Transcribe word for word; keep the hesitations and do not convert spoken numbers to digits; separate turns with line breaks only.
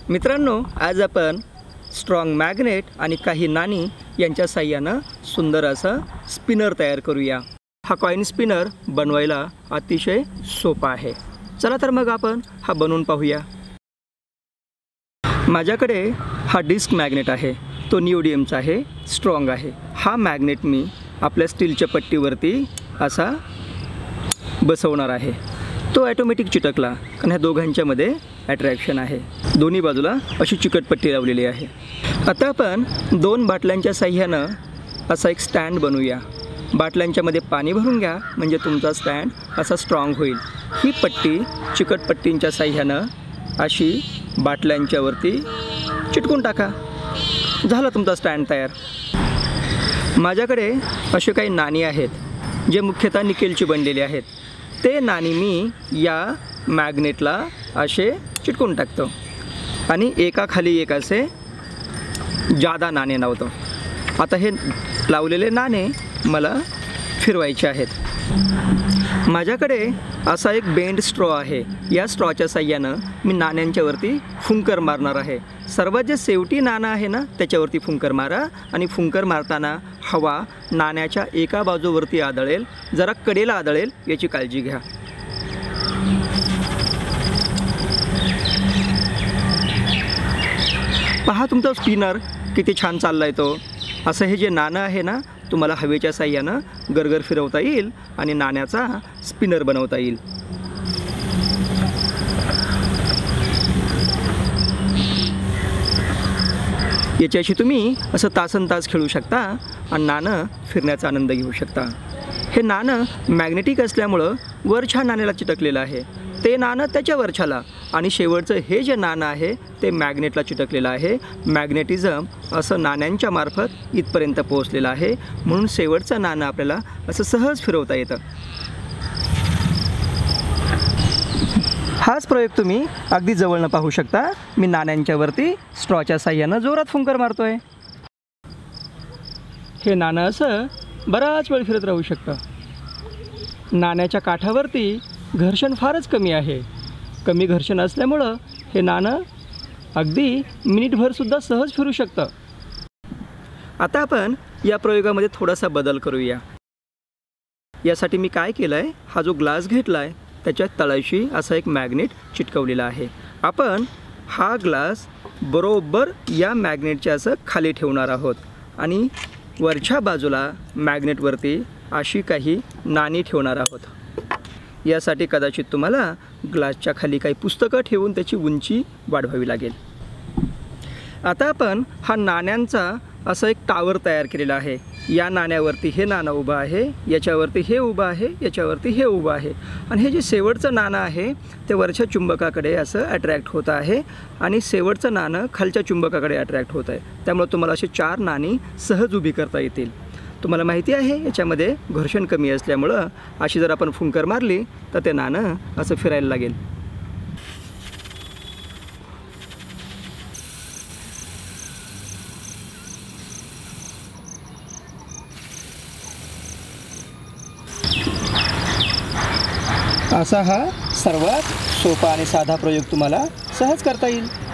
मित्रांनो, आज आपण स्ट्रॉंग मॅग्नेट आणि काही नाणी यांच्या साहाय्यानं सुंदर असा स्पिनर तयार करूया। हा कॉइन स्पिनर बनवायला अतिशय सोपा आहे। चला तर मग आपण हा बनवून पाहूया। माझ्याकडे हा डिस्क मॅग्नेट आहे, तो निओडियमचा आहे, स्ट्रॉंग आहे। हा मॅग्नेट मी आपल्या स्टीलच्या पट्टीवरती असा बसवणार आहे। तो ऑटोमॅटिक चिटकला, कारण ह्या दोघांच्यामध्ये अट्रॅक्शन आहे। दोन्ही बाजूला अशी चिकट पट्टी लावलेली आहे। आता आपण दोन बाटल्यांच्या साहाय्यानं असा एक स्टँड बनवूया। बाटल्यांच्यामध्ये पाणी भरून घ्या, म्हणजे तुमचा स्टँड असा स्ट्रॉंग होईल। ही पट्टी चिकट पट्टींच्या साहाय्यानं अशी बाटल्यांच्यावरती चिटकून टाका, झाला तुमचा स्टँड तयार। माझ्याकडे असे काही नाणी आहेत जे मुख्यतः निकेलची बनलेली आहेत। ते नाणी मी या मॅग्नेटला असे चिटकून टाकतो आणि एकाखाली एक असे जादा नाणे लावतो। आता हे लावलेले नाणे मला फिरवायचे आहेत। माझ्याकडे असा एक बेंड स्ट्रॉ आहे। या स्ट्रॉच्या साहाय्यानं मी नाण्यांच्यावरती फुंकर मारणार आहे। सर्वात जे शेवटी नाणं आहे ना, त्याच्यावरती फुंकर मारा आणि फुंकर मारताना हवा नाण्याच्या एका बाजूवरती आदळेल, जरा कडेला आदळेल याची काळजी घ्या। पहा तुमचा स्पिनर किती छान चाललाय तो। असं हे जे नाणं आहे ना, तुम्हाला हवेच्या साहाय्यानं गरगर फिरवता येईल आणि नाण्याचा स्पिनर बनवता येईल। याच्याशी तुम्ही असं तासन तास खेळू शकता आणि नाणं फिरण्याचा आनंद घेऊ शकता। हे नाणं मॅग्नेटिक असल्यामुळं वरच्या नाण्याला चिटकलेलं आहे, ते नाणं त्याच्या वरच्याला, आणि शेवटचं हे जे नाणं आहे ते मॅग्नेटला चिटकलेलं आहे। मॅग्नेटिझम असं नाण्यांच्या मार्फत इथपर्यंत पोहोचलेलं आहे, म्हणून शेवटचं नाणं आपल्याला असं सहज फिरवता येतं। हाच प्रयोग तुम्ही अगदी जवळनं पाहू शकता। मी नाण्यांच्यावरती स्ट्रॉच्या साहाय्यानं जोरात फुंकर मारतोय। हे नाणं असं बराच वेळ फिरत राहू शकतं। नाण्याच्या काठावरती घर्षण फारच कमी आहे। कमी घर्षण असल्यामुळं हे नाणं अगदी मिनिटभरसुद्धा सहज फिरू शकतं। आता आपण या प्रयोगामध्ये थोडासा बदल करूया। यासाठी मी काय केलं आहे, हा जो ग्लास घेतला आहे त्याच्या तळाशी असा एक मॅग्नेट चिटकवलेला आहे। आपण हा ग्लास बरोबर या मॅग्नेटच्या असं खाली ठेवणार आहोत आणि वरच्या बाजूला मॅग्नेटवरती अशी काही नाणी ठेवणार आहोत। यासाठी कदाचित तुम्हाला ग्लासच्या खाली काही पुस्तकं ठेवून त्याची उंची वाढवावी लागेल। आता आपण हा नाण्यांचा असा एक टावर तयार केलेला आहे। या नाण्यावरती हे नाणं उभं आहे, याच्यावरती हे उभं आहे, याच्यावरती हे उभं आहे, आणि हे जे शेवटचं नाणं आहे ते वरच्या चुंबकाकडे असं अट्रॅक्ट होत आहे आणि शेवटचं नाणं खालच्या चुंबकाकडे अट्रॅक्ट होत आहे। त्यामुळे तुम्हाला असे चार नाणी सहज उभी करता येतील। तुम्हाला माहिती आहे याच्यामध्ये घर्षण कमी असल्यामुळं अशी जर आपण फुंकर मारली तर ते नाणं असं फिरायला लागेल। असा हा सर्वात सोपा आणि साधा प्रयोग तुम्हाला सहज करता येईल।